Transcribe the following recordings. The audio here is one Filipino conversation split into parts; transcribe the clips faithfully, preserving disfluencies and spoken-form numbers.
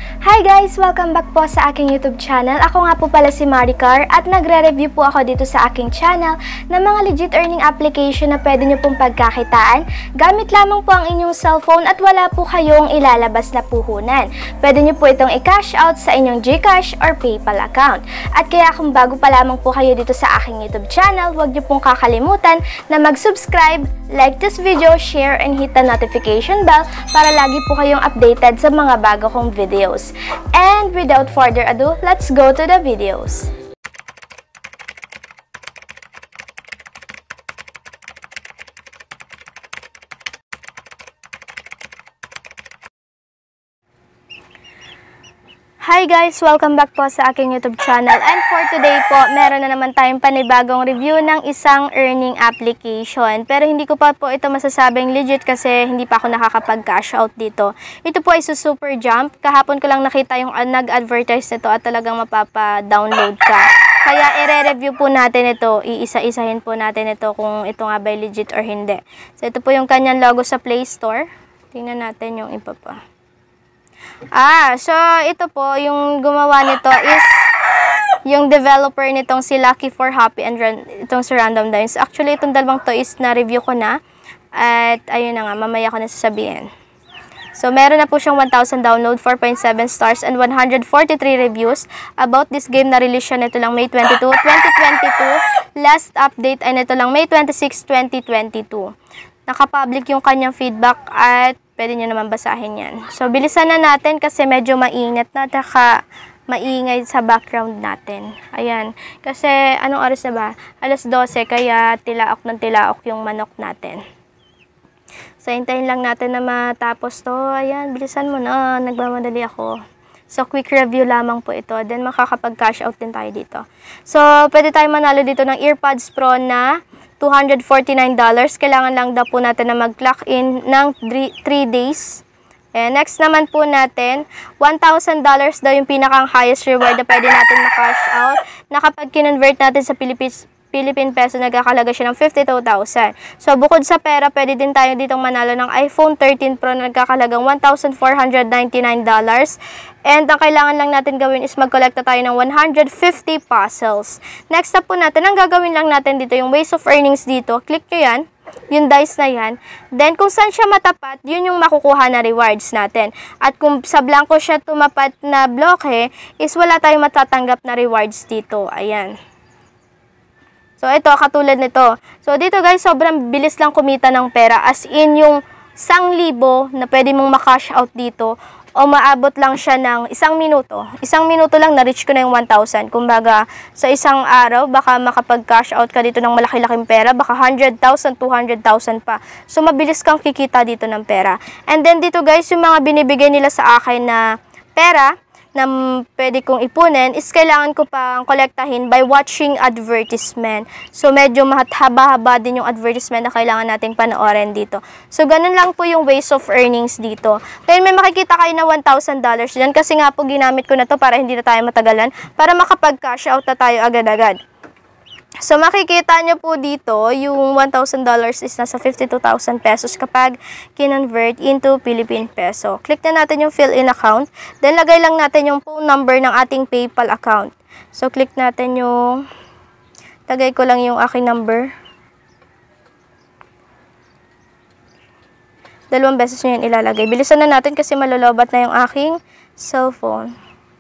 Hi guys! Welcome back po sa aking YouTube channel. Ako nga po pala si Maricar at nagre-review po ako dito sa aking channel ng mga legit earning application na pwede nyo pong pagkakitaan gamit lamang po ang inyong cellphone at wala po kayong ilalabas na puhunan. Pwede nyo po itong i-cash out sa inyong Gcash or PayPal account. At kaya kung bago pa lamang po kayo dito sa aking YouTube channel, huwag nyo pong kakalimutan na mag-subscribe, like this video, share, and hit the notification bell para lagi po kayong updated sa mga bago kong videos. And without further ado, let's go to the videos. Hi guys! Welcome back po sa aking YouTube channel. And for today po, meron na naman tayong panibagong review ng isang earning application. Pero hindi ko pa po ito masasabing legit kasi hindi pa ako nakakapag-cash out dito. Ito po ay super jump. Kahapon ko lang nakita yung uh, nag-advertise nito at talagang mapapa-download ka. Kaya i-review po natin ito, iisa-isahin po natin ito kung ito nga ba legit or hindi. So ito po yung kanyang logo sa Play Store. Tingnan natin yung iba pa. Ah, so ito po, yung gumawa nito is yung developer nitong si Lucky for Happy and Run, itong si Random Dimes. Actually, itong dalawang to is na-review ko na. At ayun na nga, mamaya ko na sasabihin. So, meron na po siyang one thousand download, four point seven stars, and one hundred forty-three reviews about this game. Na-release siya nito lang May twenty-second, twenty twenty-two. Last update ay nito lang May twenty-sixth, twenty twenty-two. Nakapublic yung kanyang feedback at pwede nyo naman basahin yan. So, bilisan na natin kasi medyo mainit na, taka maingay sa background natin. Ayan. Kasi, anong oras na ba? alas dose, kaya tilaok ng tilaok yung manok natin. So, hintayin lang natin na matapos to. Ayan, bilisan mo na. Nagmamadali ako. So, quick review lamang po ito. Then, makakapag-cash out din tayo dito. So, pwede tayo manalo dito ng AirPods Pro na two hundred forty-nine dollars. Kailangan lang daw po natin na mag-clock in ng three days. And next naman po natin, one thousand dollars daw yung pinakang highest reward na pwede natin ma-cash out na kapag kinonvert natin sa Philippines Philippine peso, nagkakalaga siya ng fifty-two thousand. So, bukod sa pera, pwede din tayo ditong manalo ng iPhone thirteen Pro na nagkakalagang one thousand four hundred ninety-nine dollars. And ang kailangan lang natin gawin is mag-collecta tayo ng one hundred fifty puzzles. Next up po natin, ang gagawin lang natin dito, yung ways of earnings dito. Click nyo yan, yung dice na yan. Then, kung saan siya matapat, yun yung makukuha na rewards natin. At kung sa blanco siya tumapat na bloke, is wala tayong matatanggap na rewards dito. Ayan. So, ito, katulad nito. So, dito guys, sobrang bilis lang kumita ng pera. As in, yung isang libo na pwede mong makash out dito o maabot lang siya ng isang minuto. Isang minuto lang, na-reach ko na yung one thousand. Kumbaga, sa isang araw, baka makapag-cash out ka dito ng malaki-laking pera. Baka one hundred thousand, two hundred thousand pa. So, mabilis kang kikita dito ng pera. And then, dito guys, yung mga binibigay nila sa akin na pera, na pwede kong ipunin is kailangan ko pang kolektahin by watching advertisement. So, medyo mahaba-haba din yung advertisement na kailangan nating panoorin dito. So, ganun lang po yung ways of earnings dito. Kaya may makikita kayo na one thousand dollars dyan kasi nga po ginamit ko na to para hindi na tayo matagalan, para makapag-cash out na tayo agad-agad. So, makikita nyo po dito, yung one thousand dollars is nasa fifty-two thousand pesos kapag kinonvert into Philippine peso. Click na natin yung fill in account. Then, lagay lang natin yung phone number ng ating PayPal account. So, click natin yung, lagay ko lang yung aking number. Dalawang beses nyo yan ilalagay. Bilisan na natin kasi malolobat na yung aking cellphone.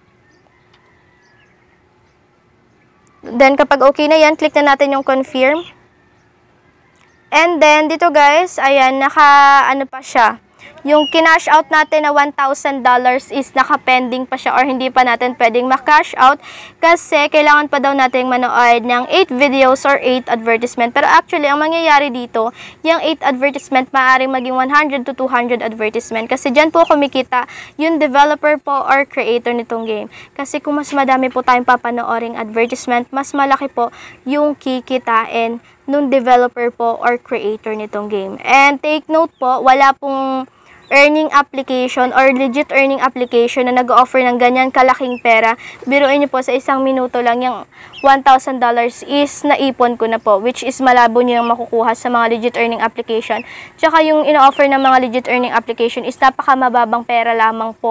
Then, kapag okay na yan, click na natin yung confirm. And then, dito guys, ayan, naka, ano pa siya. Yung kinash out natin na one thousand dollars is naka-pending pa siya or hindi pa natin pwedeng ma-cash out kasi kailangan pa daw natin manood ng eight videos or eight advertisement. Pero actually, ang mangyayari dito, yung eight advertisement maaaring maging one hundred to two hundred advertisement kasi dyan po kumikita yung developer po or creator nitong game. Kasi kung mas madami po tayong papanooring advertisement, mas malaki po yung kikitain nung developer po or creator nitong game. And take note po, wala pong earning application or legit earning application na nag-offer ng ganyan kalaking pera. Biruin nyo po sa isang minuto lang yung one thousand dollars is naipon ko na po, which is malabo nyo yung makukuha sa mga legit earning application. Tsaka yung ino-offer ng mga legit earning application is napakamababang pera lamang po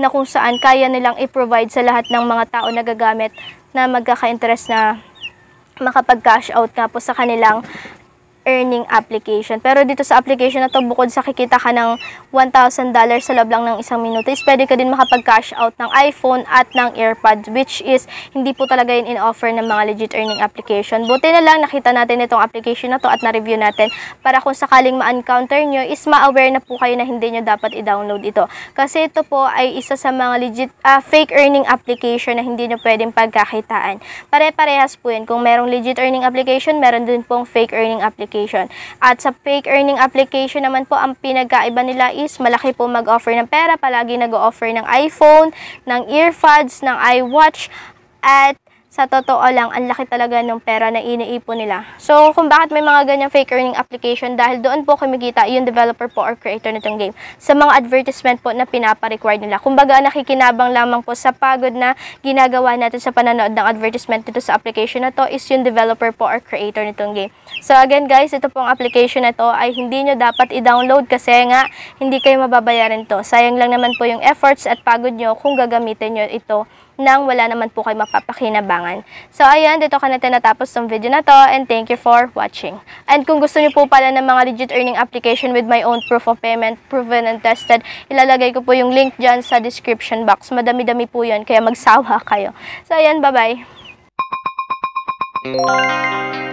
na kung saan kaya nilang i-provide sa lahat ng mga tao na gagamit na magkaka-interest na makapag-cash out nga po sa kanilang earning application. Pero dito sa application na to, bukod sa kikita ka ng one thousand dollars sa loob lang ng isang minuto, is pwede ka din makapag-cash out ng iPhone at ng AirPods, which is hindi po talaga yun in-offer ng mga legit earning application. Buti na lang nakita natin itong application na to at na-review natin para kung sakaling ma-encounter nyo is ma-aware na po kayo na hindi nyo dapat i-download ito. Kasi ito po ay isa sa mga legit uh, fake earning application na hindi nyo pwedeng pagkakitaan. Pare-parehas po yun. Kung merong legit earning application, meron din pong fake earning application. At sa fake earning application naman po, ang pinagkaiba nila is malaki po mag-offer ng pera, palagi nag-offer ng iPhone, ng earpods, ng iWatch, at sa totoo lang, ang laki talaga ng pera na iniipon nila. So, kung bakit may mga ganyang fake earning application, dahil doon po kumikita yung developer po or creator nitong game sa mga advertisement po na pinapa-require nila. Kumbaga, nakikinabang lamang po sa pagod na ginagawa natin sa pananood ng advertisement dito sa application na to is yung developer po or creator nitong game. So, again guys, ito pong application na to ay hindi nyo dapat i-download kasi nga, hindi kayo mababayaran to. Sayang lang naman po yung efforts at pagod nyo kung gagamitin nyo ito nang wala naman po kayo mapapakinabangan. So, ayan, dito ka na tinatapos ng video na to and thank you for watching. And kung gusto niyo po pala ng mga legit earning application with my own proof of payment, proven and tested, ilalagay ko po yung link dyan sa description box. Madami-dami po yun, kaya magsawa kayo. So, ayan, bye-bye!